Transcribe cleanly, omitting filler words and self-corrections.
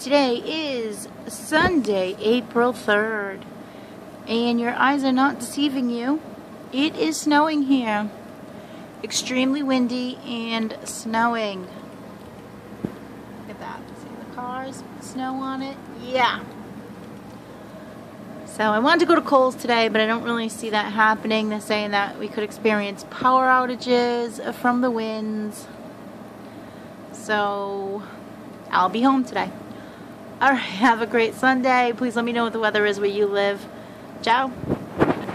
Today is Sunday, April 3rd, and your eyes are not deceiving you. It is snowing here. Extremely windy and snowing. Look at that. See the cars? Snow on it? Yeah. So I wanted to go to Kohl's today, but I don't really see that happening. They're saying that we could experience power outages from the winds. So I'll be home today. Alright, have a great Sunday. Please let me know what the weather is where you live. Ciao.